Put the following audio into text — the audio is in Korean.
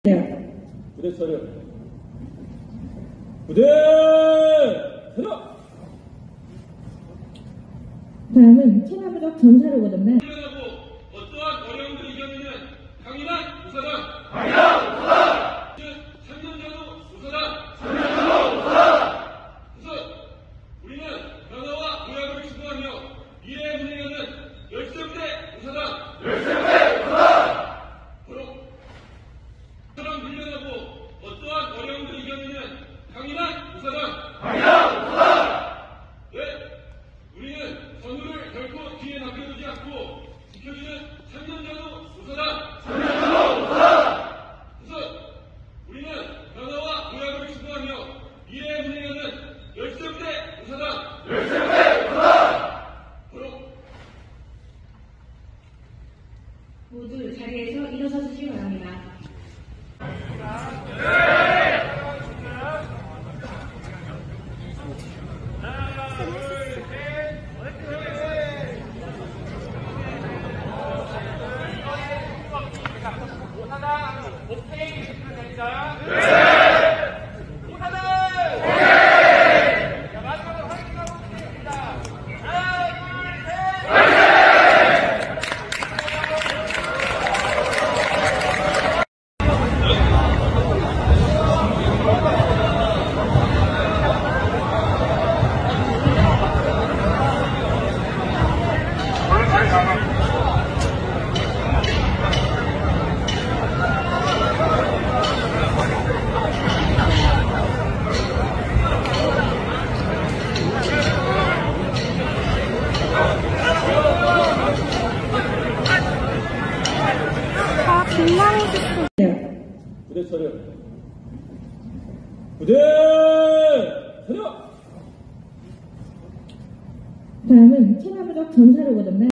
부대 차려. 부대 차려. 다음은 천하무적 전사로거든요. 어떠한 어려움을 이겨내는 강인한 무사단. 강인한 무사단. 3년 전후 무사단. 우선 우리는 변화와 도약을 추구하며 미래에 분행하는 열세부대 무사단. 바로 처럼 훈련하고 어떠한 어려움을 이겨내는 강인한 무사단. 네, 우리는 전우를 결코 뒤에 남겨두지 않고 지켜주는 3년 전후 무사단. 우선 우리는 변화와 도약을 추구하며 미래에 분행하는 열세부대 무사단. 바로 모두 자리에서 일어서 주시기 바랍니다. 오케이 됩니다. 자, 마지막으로 화이팅하고 부탁드립니다. 하나, 둘, 셋. 부대 차려. 부대 차려. 다음은 천하무적 전사로거든요.